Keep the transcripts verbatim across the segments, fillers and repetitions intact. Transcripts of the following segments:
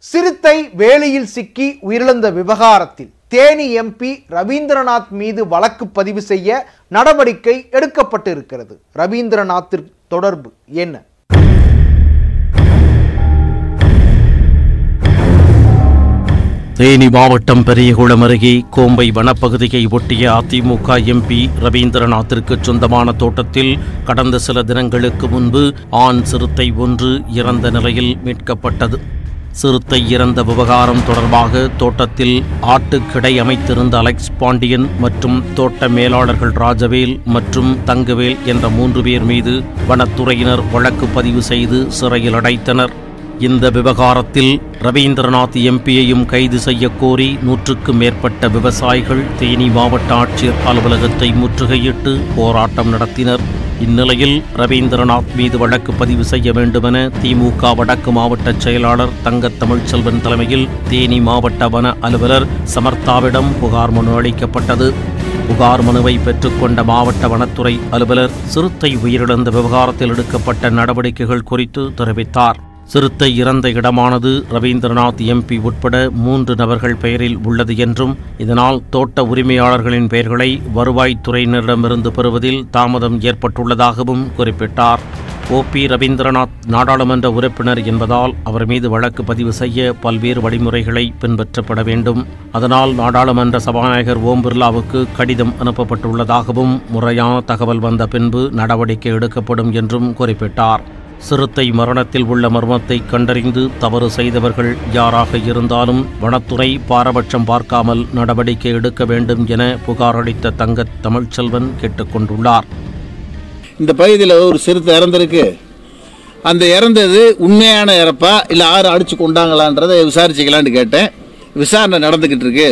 சிறுத்தை வேலியில் சிக்கி உயிரிழந்த விவகாரத்தில் தேனி எம்பி ரவீந்திரநாத் மீது வழக்கு பதிவு செய்ய நடவடிக்கை எடுக்கப்பட்டு இருக்கிறது. ரவீந்திரநாத்திற்கு தொடர்பு என்ன? தேனி மாவட்டம் பெரியகுளம் அருகே கோம்பை வனப்பகுதியை ஒட்டிய அதிமுக எம்பி ரவீந்திரநாத்திற்கு சொந்தமான தோட்டத்தில் கடந்த சில தினங்களுக்கு முன்பு ஆண் சிறுத்தை ஒன்று இறந்த நிலையில் மீட்கப்பட்டது. சிறுத்தை இறந்த விவகாரம் தொடர்பாக தோட்டத்தில் ஆட்டுக்கிடை அமைத்திருந்த அலெக்ஸ் பாண்டியன் மற்றும் தோட்ட மேலாளர்கள் ராஜவேல் மற்றும் தங்கவேல் என்ற மூன்று பேர் மீது வனத்துறையினர் வழக்கு பதிவு செய்து சிறையில் அடைத்தனர். இந்த விவகாரத்தில் ரவீந்திரநாத் எம்பியையும் கைது செய்ய கோரி நூற்றுக்கும் மேற்பட்ட விவசாயிகள் தேனி மாவட்ட ஆட்சியர் அலுவலகத்தை முற்றுகையிட்டு போராட்டம் நடத்தினர். இந்நிலையில் ரவீந்திரநாத் மீது வழக்கு பதிவு செய்ய வேண்டுமென திமுக வடக்கு மாவட்ட செயலாளர் தங்க தமிழ்ச்செல்வன் தலைமையில் தேனி மாவட்ட வன அலுவலர் சமர்த்தாவிடம் புகார் மனு அளிக்கப்பட்டது. புகார் மனுவை பெற்றுக்கொண்ட மாவட்ட வனத்துறை அலுவலர் சிறுத்தை உயிரிழந்த விவகாரத்தில் எடுக்கப்பட்ட நடவடிக்கைகள் குறித்து தெரிவித்தார். சிறுத்தை இறந்த இடமானது ரவீந்திரநாத் எம்பி உட்பட மூன்று நபர்கள் பெயரில் உள்ளது என்றும் இதனால் தோட்ட உரிமையாளர்களின் பெயர்களை வருவாய்த்துறையினரிடமிருந்து பெறுவதில் தாமதம் ஏற்பட்டுள்ளதாகவும் குறிப்பிட்டார். ஓ பி ரவீந்திரநாத் நாடாளுமன்ற உறுப்பினர் என்பதால் அவர் மீது வழக்கு பதிவு செய்ய பல்வேறு வழிமுறைகளை பின்பற்றப்பட வேண்டும். அதனால் நாடாளுமன்ற சபாநாயகர் ஓம் பிர்லாவுக்கு கடிதம் அனுப்பப்பட்டுள்ளதாகவும் முறையான தகவல் வந்த பின்பு நடவடிக்கை எடுக்கப்படும் என்றும் குறிப்பிட்டார். சிறுத்தை மரணத்தில் உள்ள மர்மத்தை கண்டறிந்து தவறு செய்தவர்கள் யாராக இருந்தாலும் வனத்துறை பாரபட்சம் பார்க்காமல் நடவடிக்கை எடுக்க வேண்டும் என புகார் அளித்த தங்க தமிழ்ச்செல்வன் கேட்டுக்கொண்டுள்ளார். இந்த பகுதியில் ஒரு சிறுத்தை இறந்திருக்கு. அந்த இறந்தது உண்மையான இறப்பா இல்லை யாரும் அடித்து கொண்டாங்களான்றதை விசாரிச்சுக்கலான்னு கேட்டேன். விசாரணை நடந்துக்கிட்டு இருக்கு.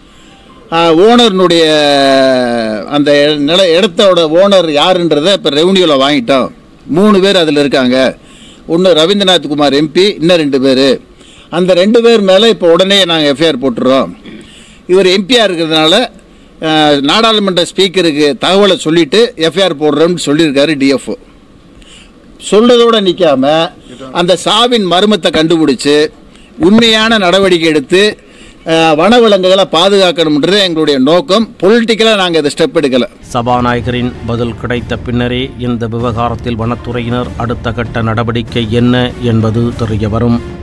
ஓனர்னுடைய அந்த நில இடத்தோட ஓனர் யாருன்றதை இப்போ ரெவன்யூவில் வாங்கிட்டோம். மூணு பேர் அதில் இருக்காங்க. ஒன்று ரவீந்திரநாத் குமார் எம்பி, இன்னும் ரெண்டு பேர். அந்த ரெண்டு பேர் மேலே இப்போ உடனே நாங்கள் எஃப்ஐஆர் போட்டுறோம். இவர் எம்பியாக இருக்கிறதுனால நாடாளுமன்ற ஸ்பீக்கருக்கு தகவலை சொல்லிவிட்டு எஃப்ஐஆர் போடுறோம்னு சொல்லியிருக்காரு டிஎஃப்ஓ. சொல்கிறதோடு நிற்காமல் அந்த சாவின் மர்மத்தை கண்டுபிடிச்சி உண்மையான நடவடிக்கை எடுத்து வனவிலங்குகளை பாதுகாக்கணும்ன்றது எங்களுடைய நோக்கம். பொலிட்டிக்கலாக நாங்கள் இதை ஸ்டெப் எடுக்கலை. சபாநாயகரின் பதில் கிடைத்த பின்னரே இந்த விவகாரத்தில் வனத்துறையினர் அடுத்த கட்ட நடவடிக்கை என்ன என்பது தெரிய வரும்.